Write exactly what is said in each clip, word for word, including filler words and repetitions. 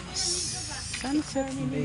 Sunset Bay.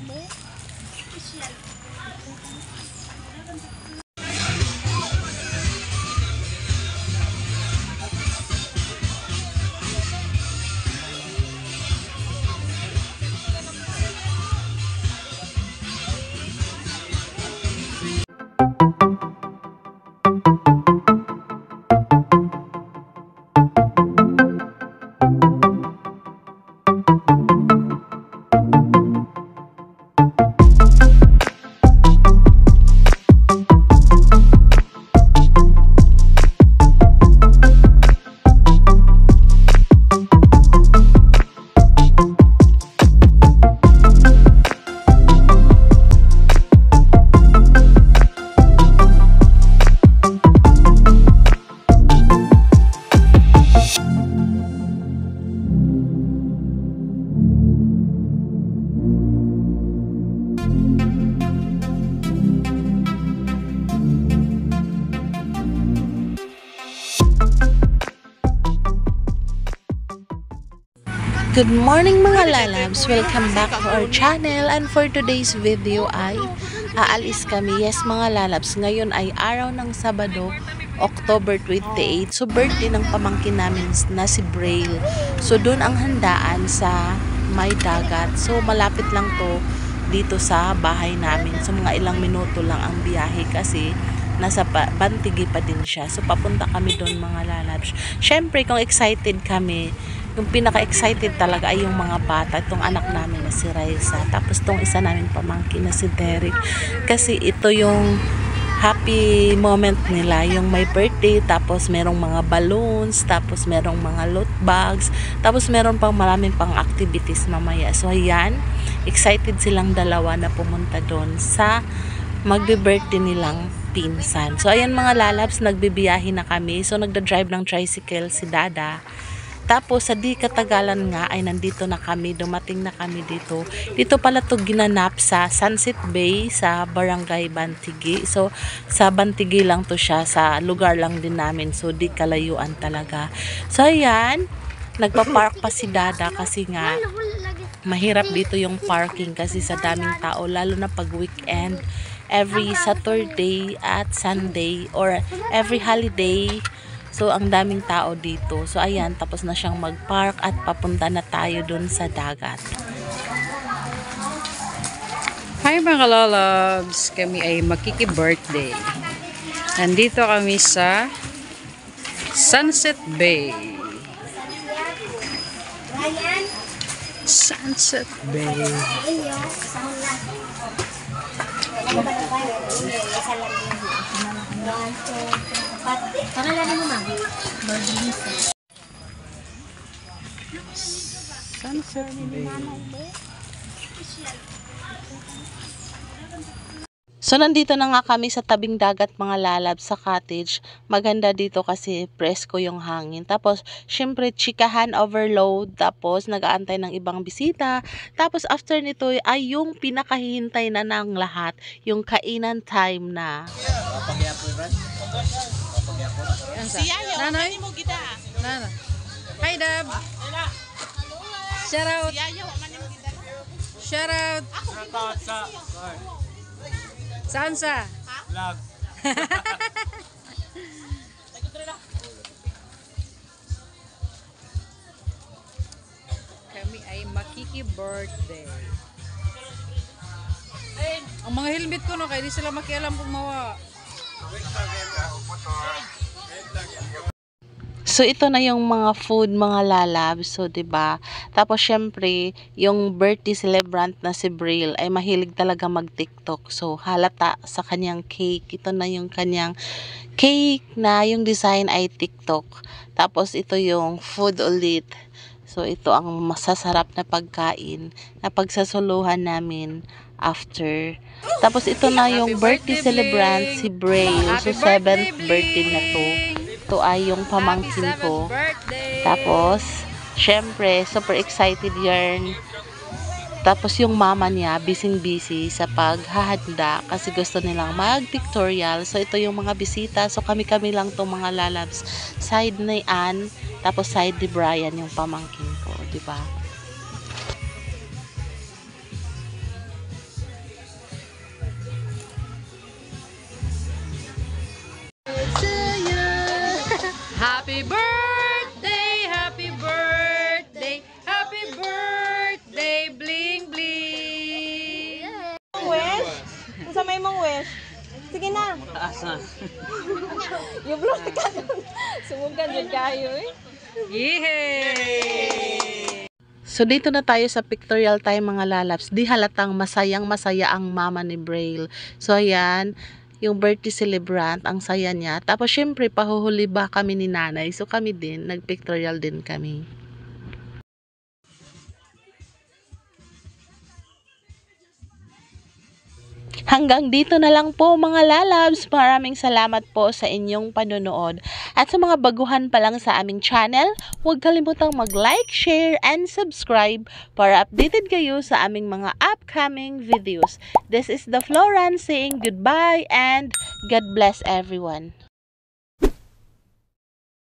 Good morning mga lalabs! Welcome back to our channel, and for today's video ay aalis kami. Yes mga lalabs, ngayon ay araw ng Sabado, October twenty-eighth. So birthday ng pamangkin namin na si Braille. So doon ang handaan sa may dagat. So malapit lang to dito sa bahay namin. So mga ilang minuto lang ang biyahe kasi nasa Bantigi pa din siya. So papunta kami doon mga lalabs. Syempre kung excited kami, yung pinaka-excited talaga ay yung mga bata. Itong anak namin na si Raisa. Tapos itong isa namin pamangkin na si Derek. Kasi ito yung happy moment nila. Yung may birthday, tapos merong mga balloons, tapos merong mga loot bags, tapos meron pang maraming pang activities mamaya. So ayan, excited silang dalawa na pumunta doon sa magbe-birthday nilang pinsan. So ayan mga lalabs, nagbibiyahe na kami. So nagda-drive ng tricycle si Dada. Tapos sa di katagalan nga ay nandito na kami, dumating na kami dito. Dito pala to ginanap sa Sunset Bay sa Barangay Bantigi. So sa Bantigi lang to siya, sa lugar lang din namin. So di kalayuan talaga. So ayan, nagpa-park pa si Dada kasi nga mahirap dito yung parking kasi sa daming tao, lalo na pag weekend. Every Saturday at Sunday or every holiday, so ang daming tao dito. So ayan, tapos na siyang mag-park at papunta na tayo dun sa dagat. Hi mga lalabs! Kami ay makiki-birthday. Nandito kami sa Sunset Bay. Sunset Bay. Sunset Bay. So nandito na nga kami sa tabing dagat mga lalab sa cottage. Maganda dito kasi presko yung hangin. Tapos syempre chikahan overload. Tapos nag-aantay ng ibang bisita. Tapos after nito ay yung pinakahihintay na ng lahat. Yung kainan time na. Nanay? Nanay? Hi Dab! Shout out! Shout out! Saan sa? Vlog. Kami ay makiki-birthday. Ang mga helmet ko no, kaya di sila makialam kung mawa. So ito na yung mga food mga lalab. So 'di ba? Tapos syempre, yung birthday celebrant na si Braille ay mahilig talaga mag-TikTok. So halata sa kanyang cake. Ito na yung kanyang cake na yung design ay TikTok. Tapos ito yung food ulit. So ito ang masasarap na pagkain na pagsasuluhan namin after. Tapos ito na yung birthday celebrant si Braille. So seventh birthday na to. Ito ay yung pamangkin ko. Tapos, syempre, super excited yarn. Tapos yung mama niya, busy-busy sa paghahanda kasi gusto nilang mag-pictorial. So, ito yung mga bisita. So, kami-kami lang itong mga lalabs. Side ni Ann, tapos side ni Brian, yung pamangkin ko. Diba? Happy birthday, happy birthday, happy birthday, bling bling. Wish? Kung sa may mong wish? Sige na. Asa? Yung vlog ka. Sumugan yun kayo eh. Yehey! So dito na tayo sa pictorial time mga lalabs. Di halatang masayang masaya ang mama ni Braille. So ayan, yung birthday celebrant, ang saya niya. Tapos syempre pahuhuli ba kami ni nanay. So kami din, nagpictorial din kami. Hanggang dito na lang po mga lalabs. Maraming salamat po sa inyong panonood. At sa mga baguhan pa lang sa aming channel, huwag kalimutang mag-like, share, and subscribe para updated kayo sa aming mga upcoming videos. This is the Floran saying goodbye and God bless everyone.